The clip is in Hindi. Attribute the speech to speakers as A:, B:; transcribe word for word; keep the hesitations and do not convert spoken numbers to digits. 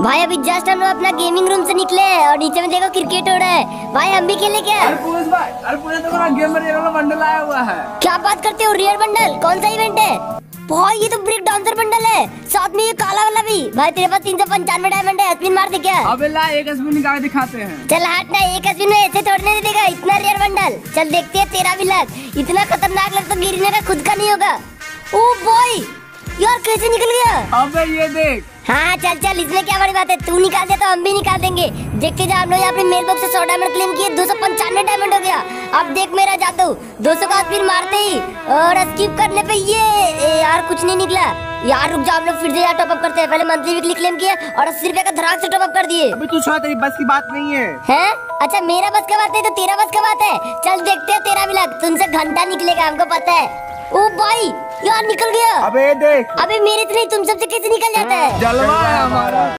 A: भाई अभी जस्ट हम लोग अपना गेमिंग रूम से निकले और नीचे में देखो क्रिकेट हो रहा है। भाई हम भी खेले क्या?
B: अरे पुलिस भाई, अरे पुलिस तो मेरा गेम में रियल बंडल आया हुआ है।
A: क्या बात करते हो? Real bundle? कौन सा इवेंट है भाई? ये तो ब्रेक डांसर बंडल है, साथ में ये काला वाला भी। भाई तेरे पास तीन सौ पंचानवे डायमंड है, स्पिन मार दे क्या?
B: अबे ला एक स्पिन निकाल दिखाते हैं।
A: चल हट ना, एक स्पिन में ऐसे तोड़ने देगा इतना रियल बंडल। चल देखते हैं तेरा भी लग। इतना खतरनाक लग तो गिरने का खुद का नहीं होगा। ओ बॉय यार कैसे निकल गया?
B: अबे ये देख।
A: हाँ चल चल, इसमें क्या बड़ी बात है, तू निकाल दे तो हम भी निकाल देंगे। देखते जा, हम लोग अपने मेल बॉक्स से सौ डायमंड क्लेम किए, दो सौ पंचानवे डायमंड हो गया। अब देख मेरा जादू, दो सौ का स्पिन मारते ही और स्किप करने पे ये ए, यार कुछ नहीं निकला। यार रुक जा, हम लोग फिर से यार टॉप अप करते हैं। पहले मंथली वीकली क्लेम किए और अस्सी रुपए का धड़ाक से टॉप अप कर दिए।
B: अबे तू छोड़, तेरी बस की बात नहीं है।
A: हैं? अच्छा मेरा बस का बात है तो तेरा बस का बात है। चल देखते हैं तेरा भी लग, तुमसे घंटा निकलेगा हमको पता है। ओ भाई यार निकल गया।
B: अबे देख।
A: अबे मेरे से नहीं, तुम सबसे कैसे निकल जाता है?
B: जलवा है हमारा।